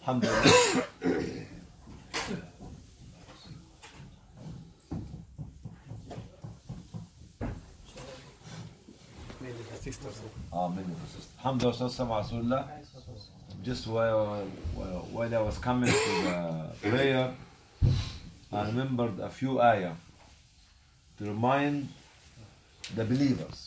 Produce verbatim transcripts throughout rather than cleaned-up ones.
Alhamdulillah. Amen. Alhamdulillah. Just while, while I was coming to the prayer, I remembered a few ayah to remind the believers.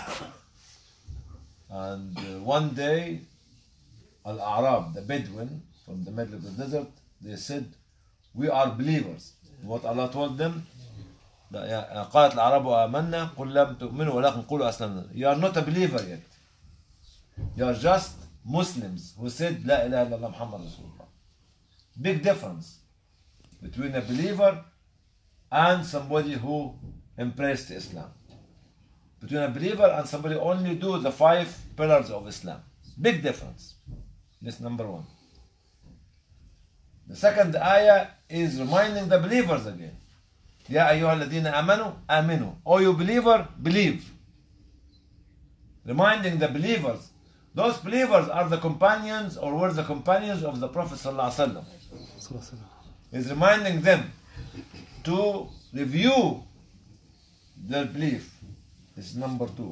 And uh, one day, Al-A'rab, the Bedouin from the middle of the desert, they said, we are believers. What Allah told them, قالت الأعراب آمنا قل لم تؤمنوا ولكن قولوا أسلمنا. You are not a believer yet. You are just Muslims who said لا إله إلا الله محمد رسول الله. Big difference between a believer and somebody who embraced Islam. Between a believer and somebody who only do the five pillars of Islam. Big difference. This number one. The second ayah is reminding the believers again. يا أيها الذين آمنوا آمنوا. Oh, you believer, believe. Reminding the believers. Those believers are the companions or were the companions of the Prophet ﷺ. He's reminding them to review their belief. This is number two.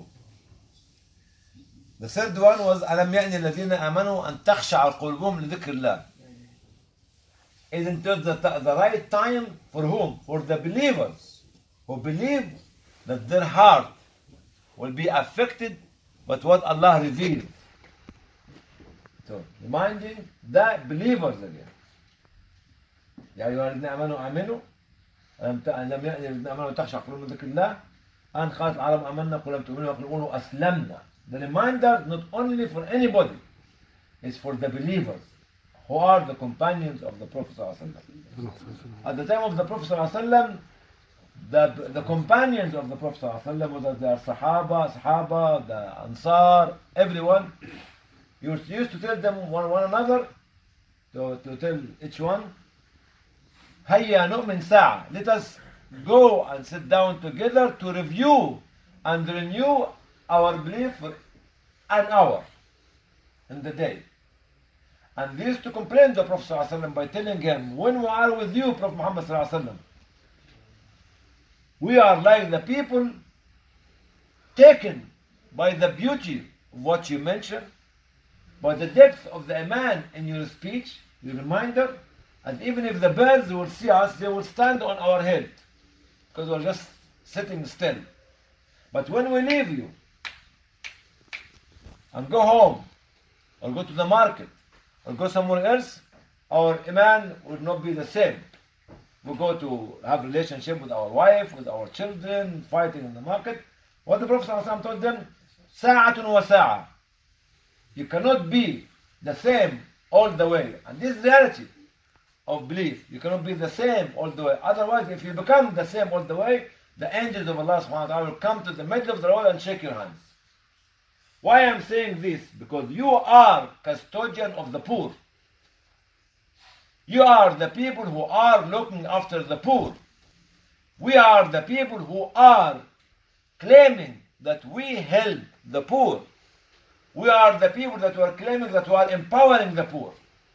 The third one was ألم يأن الذين آمنوا أن تخشع قلوبهم لذكر الله. Isn't it the, the right time for whom? For the believers who believe that their heart will be affected by what Allah revealed. So, reminding the believers again. يا أيها الذين آمنوا آمنوا ألم يأن الذين آمنوا تخشع قلوبهم لذكر الله أن قالت العرب آمنا قل لم تؤمنوا ولكن قولوا أسلمنا. The reminder not only for anybody, it's for the believers who are the companions of the Prophet ﷺ. At the time of the Prophet ﷺ, the, the companions of the Prophet ﷺ, whether they are Sahaba, Sahaba, the Ansar, everyone, you used to tell them one, one another, to, to tell each one, هيا نؤمن ساعة. Let us go and sit down together to review and renew our belief for an hour in the day. And they used to complain to the Prophet ﷺ by telling him, when we are with you, Prophet Muhammad ﷺ, we are like the people taken by the beauty of what you mentioned, by the depth of the iman in your speech, your reminder, and even if the birds will see us, they will stand on our head, because we're just sitting still. But when we leave you, and go home, or go to the market, or go somewhere else, our iman would not be the same. We go to have relationship with our wife, with our children, fighting in the market. What the Prophet ﷺ told them, ساعة وساعة. You cannot be the same all the way. And this is the reality of belief. You cannot be the same all the way. Otherwise, if you become the same all the way, the angels of Allah subhanahu wa ta'ala will come to the middle of the road and shake your hands. Why I'm saying this? Because you are custodian of the poor. You are the people who are looking after the poor. We are the people who are claiming that we help the poor. We are the people that were claiming that we are empowering the poor.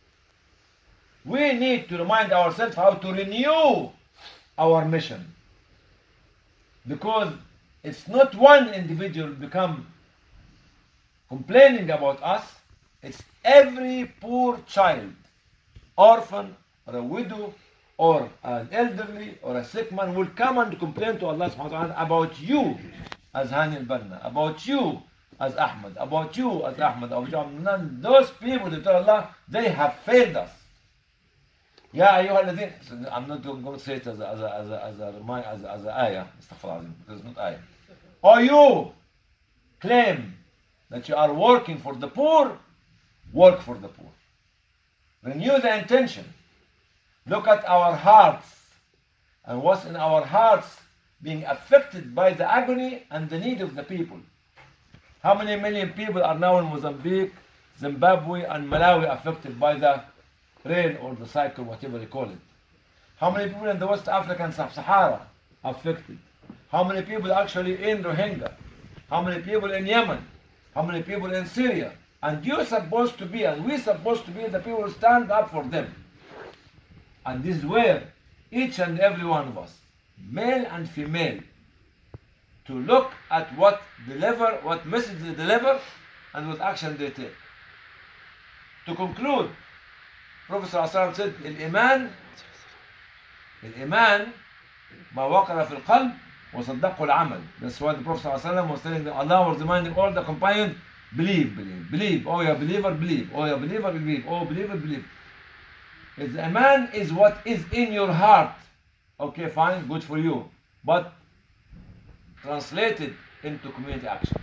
We need to remind ourselves how to renew our mission. Because it's not one individual become complaining about us, it's every poor child, orphan, or a widow, or an elderly, or a sick man will come and complain to Allah subhanahu wa ta'ala about you as Hani al-Banna, about you as Ahmad, about you as Ahmad, about you. Those people, they tell Allah, they have failed us. Ya ayyuha alladhin, I'm not going to say it as a, as a, as a, as a, remind, as a, as a ayah, astaghfirullah, because it's not ayah. Or you claim that you are working for the poor, work for the poor. Renew the intention. Look at our hearts and what's in our hearts being affected by the agony and the need of the people. How many million people are now in Mozambique, Zimbabwe, and Malawi affected by the rain or the cycle, whatever you call it? How many people in the West African Sub-Sahara affected? How many people actually in Rohingya? How many people in Yemen? How many people in Syria? And you're supposed to be, and we're supposed to be the people who stand up for them. And this is where each and every one of us, male and female, to look at what deliver, what message they deliver, and what action they take. To conclude, Prophet ﷺ said, الإيمان الإيمان ما وقر في القلب وصدقه العمل. That's why the Prophet ﷺ was telling them, Allah was reminding all the companions, believe, believe, believe. Oh, you're a believer, believe. Oh, you're a believer, believe. Oh, believer, believe. It's, Iman is what is in your heart. Okay, fine, good for you. But translated into community action.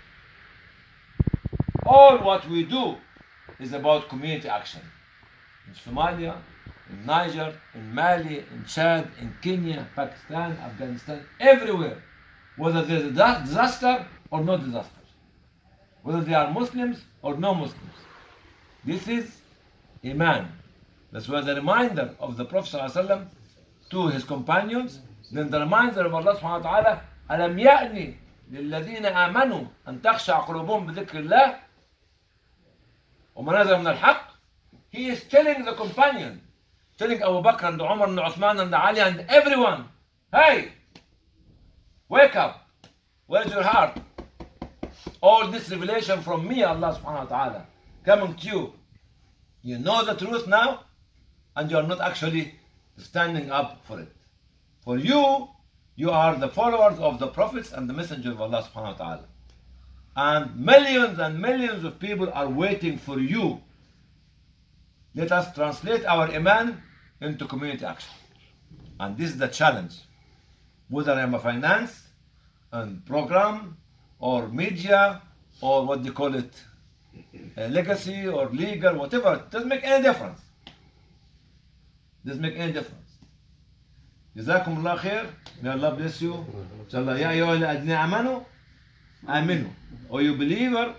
All what we do is about community action. In Somalia, in Niger, in Mali, in Chad, in Kenya, Pakistan, Afghanistan, everywhere. Whether there's a disaster or no disaster. Whether they are Muslims or no Muslims. This is Iman. That's why the reminder of the Prophet ﷺ to his companions, then the reminder of Allah subhanahu wa ta'ala, أَلَمْ يَأْنِ لِلَّذِينَ آمَنُوا أَن تَخْشَعَ قُلُوبُهُم بِذِكْرِ اللَّهِ وَمَا نَزَلَ مِنَ الْحَقِّ. He is telling the companion, telling Abu Bakr and Umar and Uthman and Ali and everyone, hey, wake up. Where's your heart? All this revelation from me, Allah subhanahu wa ta'ala, coming to you. You know the truth now, and you are not actually standing up for it. For you, you are the followers of the prophets and the messenger of Allah subhanahu wa ta'ala. And millions and millions of people are waiting for you. Let us translate our Iman into community action. And this is the challenge. Whether I'm a finance and program or media or what they call it, uh, legacy or legal, whatever, it doesn't make any difference. Doesn't make any difference. جزاكم الله خير. May Allah bless you. Inshallah, يا أيها الذين آمنوا آمنوا. Or you believer,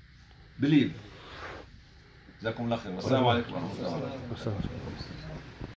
believe. جزاكم الله خير. والسلام عليكم ورحمة الله وبركاته.